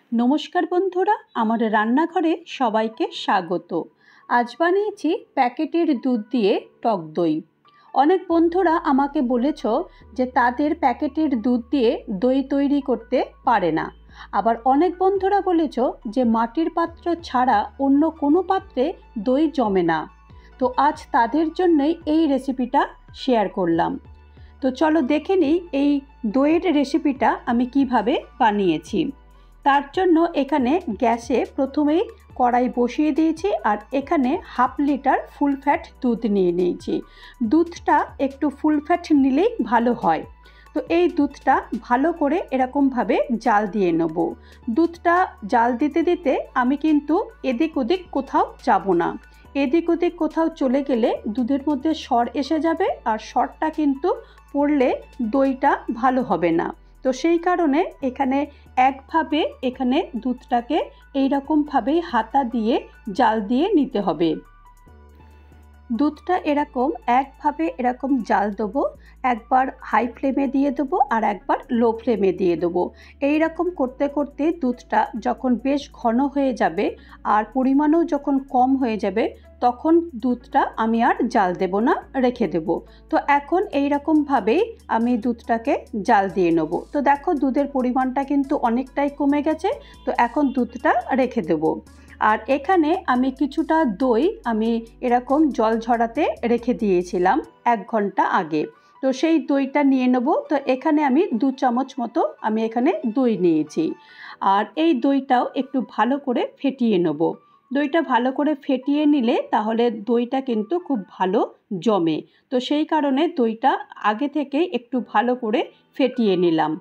नमस्कार बंधुरा आमार रान्नाघरे सबाइके स्वागत। आज बानिয়েছি প্যাকেটের দুধ দিয়ে টক দই। অনেক বন্ধুরা আমাকে বলেছো যে তাদের প্যাকেটের দুধ দিয়ে দই তৈরি করতে পারে না। আবার অনেক বন্ধুরা বলেছো যে মাটির পাত্র ছাড়া অন্য কোনো পাত্রে দই জমে না। তো আজ তাদের জন্যই এই রেসিপিটা শেয়ার করলাম। তো চলো দেখে নিই এই দইয়ের রেসিপিটা আমি কিভাবে বানিয়েছি। তার জন্য এখানে গ্যাসে প্রথমেই কড়াই বসিয়ে দিয়েছি আর এখানে হাফ লিটার ফুল ফ্যাট দুধ নিয়ে নিয়েছি। দুধটা একটু ফুল ফ্যাট নিলেই ভালো হয়। তো এই দুধটা ভালো করে এরকমভাবে জাল দিয়ে নেব। দুধটা জাল দিতে দিতে আমি কিন্তু এদিক ওদিক কোথাও যাব না। এদিক ওদিক কোথাও চলে গেলে দুধের মধ্যে সর এসে যাবে আর সরটা কিন্তু পড়লে দইটা ভালো হবে না। তো সেই কারণে এখানে একভাবে এখানে দুধটাকে এইরকমভাবেই হাতা দিয়ে জাল দিয়ে নিতে হবে। দুধটা এরকম একভাবে এরকম জাল দেবো। একবার হাই ফ্লেমে দিয়ে দেবো আর একবার লো ফ্লেমে দিয়ে দেবো। এই রকম করতে করতে দুধটা যখন বেশ ঘন হয়ে যাবে আর পরিমাণও যখন কম হয়ে যাবে তখন দুধটা আমি আর জাল দেব না, রেখে দেব। তো এখন এই রকমভাবেই আমি দুধটাকে জাল দিয়ে নেব। তো দেখো দুধের পরিমাণটা কিন্তু অনেকটাই কমে গেছে। তো এখন দুধটা রেখে দেব। আর এখানে আমি কিছুটা দই আমি এরকম জল ঝরাতে রেখে দিয়েছিলাম 1 ঘন্টা আগে। তো সেই দইটা নিয়ে নেব। তো এখানে আমি 2 চামচ মতো আমি এখানে দই নিয়েছি। আর এই দইটাও একটু ভালো করে ফেটিয়ে নেব। দইটা ভালো করে ফেটিয়ে নিলে তাহলে দইটা কিন্তু খুব ভালো জমে। তো সেই কারণে দইটা আগে থেকেই একটু ভালো করে ফেটিয়ে নিলাম।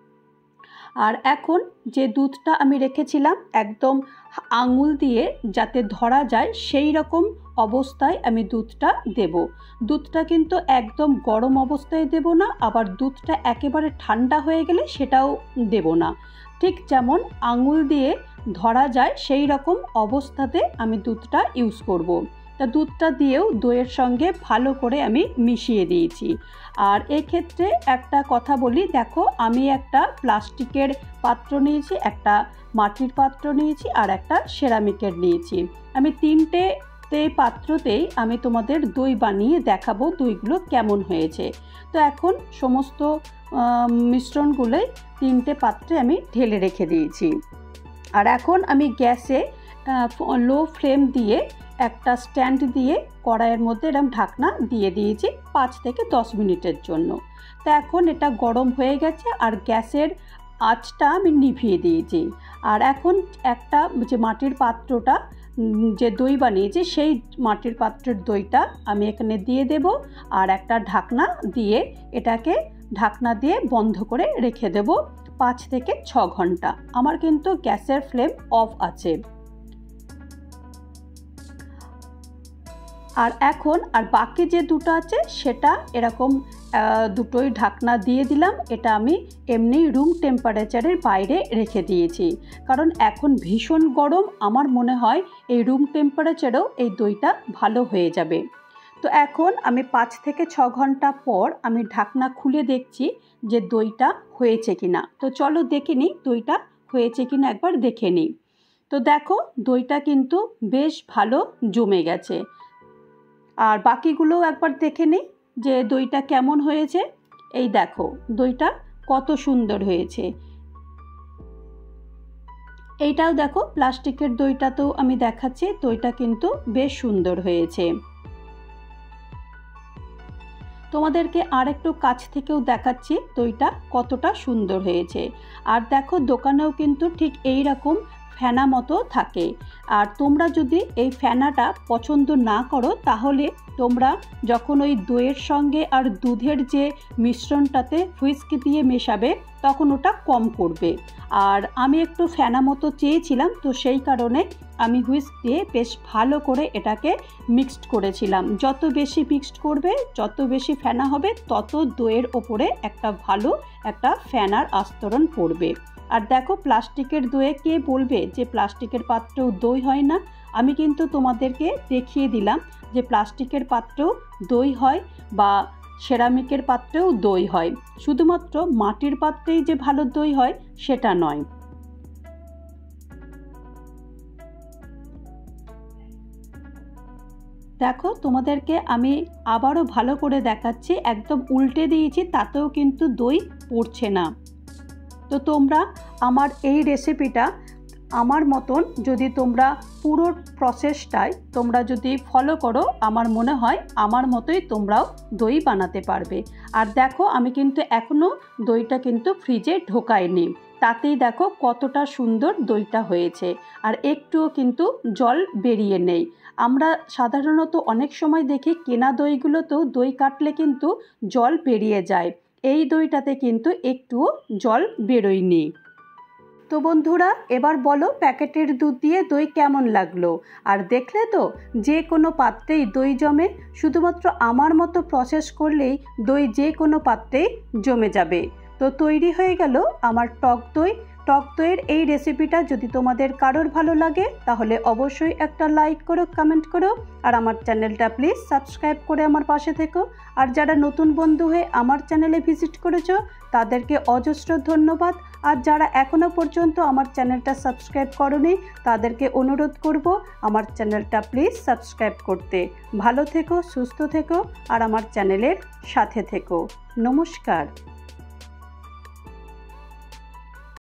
আর এখন যে দুধটা আমি রেখেছিলাম একদম আঙুল দিয়ে যাতে ধরা যায় সেই রকম অবস্থায় আমি দুধটা দেব। দুধটা কিন্তু একদম গরম অবস্থায় দেব না, আবার দুধটা একেবারে ঠান্ডা হয়ে গেলে সেটাও দেব না। ঠিক যেমন আঙুল দিয়ে ধরা যায় সেই রকম অবস্থাতে আমি দুধটা ইউজ করব। তা দুধটা দিয়েও দইয়ের সঙ্গে ভালো করে আমি মিশিয়ে দিয়েছি। আর এক্ষেত্রে একটা কথা বলি, দেখো আমি একটা প্লাস্টিকের পাত্র নিয়েছি, একটা মাটির পাত্র নিয়েছি আর একটা সেরামিকের নিয়েছি। আমি 3টে পাত্রতেই আমি তোমাদের দই বানিয়ে দেখাবো দইগুলো কেমন হয়েছে। তো এখন সমস্ত মিশ্রণগুলোই 3টে পাত্রে আমি ঢেলে রেখে দিয়েছি। আর এখন আমি গ্যাসে লো ফ্লেম দিয়ে একটা স্ট্যান্ড দিয়ে কড়াইয়ের মধ্যে এরকম ঢাকনা দিয়ে দিয়েছি 5 থেকে 10 মিনিটের জন্য। তো এখন এটা গরম হয়ে গেছে আর গ্যাসের আঁচটা আমি নিভিয়ে দিয়েছি। আর এখন একটা যে মাটির পাত্রটা যে দই বানিয়েছি সেই মাটির পাত্রের দইটা আমি এখানে দিয়ে দেব আর একটা ঢাকনা দিয়ে এটাকে ঢাকনা দিয়ে বন্ধ করে রেখে দেব 5 থেকে 6 ঘন্টা। আমার কিন্তু গ্যাসের ফ্লেম অফ আছে। আর এখন আর বাকি যে দুটো আছে সেটা এরকম দুটোই ঢাকনা দিয়ে দিলাম। এটা আমি এমনি রুম টেম্পারেচারের বাইরে রেখে দিয়েছি, কারণ এখন ভীষণ গরম। আমার মনে হয় এই রুম টেম্পারেচারেও এই দইটা ভালো হয়ে যাবে। তো এখন আমি 5 থেকে 6 ঘন্টা পর আমি ঢাকনা খুলে দেখছি যে দইটা হয়েছে কিনা। তো চলো দেখে নিই দইটা হয়েছে কিনা, একবার দেখে নিই। তো দেখো দইটা কিন্তু বেশ ভালো জমে গেছে। আর বাকিগুলোও একবার দেখে নিই যে দইটা কেমন হয়েছে। এই দেখো দইটা কত সুন্দর হয়েছে। এইটাও দেখো প্লাস্টিকের দইটাতেও আমি দেখাচ্ছি, দইটা কিন্তু বেশ সুন্দর হয়েছে। তোমাদেরকে আর একটু কাছ থেকেও দেখাচ্ছি দইটা কতটা সুন্দর হয়েছে। আর দেখো দোকানেও কিন্তু ঠিক এই রকম ফেনা মতো থাকে। আর তোমরা যদি এই ফেনাটা পছন্দ না করো তাহলে তোমরা যখন ওই দইয়ের সঙ্গে আর দুধের যে মিশ্রণটাতে হুইস্ক দিয়ে মেশাবে তখন ওটা কম করবে। আর আমি একটু ফেনা মতো চেয়েছিলাম, তো সেই কারণে আমি হুইস্ক দিয়ে বেশ ভালো করে এটাকে মিক্সড করেছিলাম। যত বেশি মিক্সড করবে, যত বেশি ফেনা হবে, তত দইয়ের ওপরে একটা ভালো একটা ফেনার আস্তরণ পড়বে। আর দেখো প্লাস্টিকের দইয়ে কে বলবে যে প্লাস্টিকের পাত্রেও দই হয় না। আমি কিন্তু তোমাদেরকে দেখিয়ে দিলাম যে প্লাস্টিকের পাত্রেও দই হয় বা সেরামিকের পাত্রেও দই হয়। শুধুমাত্র মাটির পাত্রেই যে ভালো দই হয় সেটা নয়। দেখো তোমাদেরকে আমি আবারও ভালো করে দেখাচ্ছি, একদম উল্টে দিয়েছি, তাতেও কিন্তু দই পড়ছে না। তো তোমরা আমার এই রেসিপিটা আমার মতন যদি তোমরা পুরো প্রসেসটাই তোমরা যদি ফলো করো, আমার মনে হয় আমার মতোই তোমরাও দই বানাতে পারবে। আর দেখো আমি কিন্তু এখনও দইটা কিন্তু ফ্রিজে ঢোকাইনি, তাতেই দেখো কতটা সুন্দর দইটা হয়েছে, আর একটুও কিন্তু জল বেরিয়ে নেই। আমরা সাধারণত অনেক সময় দেখি কেনা দইগুলোতেও দই কাটলে কিন্তু জল বেরিয়ে যায়, এই দইটাতে কিন্তু একটুও জল বেরোয়নি। তো বন্ধুরা এবার বলো প্যাকেটের দুধ দিয়ে দই কেমন লাগলো। আর দেখলে তো যে কোনো পাত্রেই দই জমে, শুধুমাত্র আমার মতো প্রসেস করলেই দই যে কোনো পাত্রেই জমে যাবে। তো তৈরি হয়ে গেল আমার টক দই। টক দইয়ের এই রেসিপিটা যদি তোমাদের কারোর ভালো লাগে তাহলে অবশ্যই একটা লাইক করো, কমেন্ট করো, আর আমার চ্যানেলটা প্লিজ সাবস্ক্রাইব করে আমার পাশে থেকো। আর যারা নতুন বন্ধু হয়ে আমার চ্যানেলে ভিজিট করেছো তাদেরকে অজস্র ধন্যবাদ। আর যারা এখনও পর্যন্ত আমার চ্যানেলটা সাবস্ক্রাইব করোনি তাদেরকে অনুরোধ করব আমার চ্যানেলটা প্লিজ সাবস্ক্রাইব করতে। ভালো থেকো, সুস্থ থেকো, আর আমার চ্যানেলের সাথে থেকো। নমস্কার।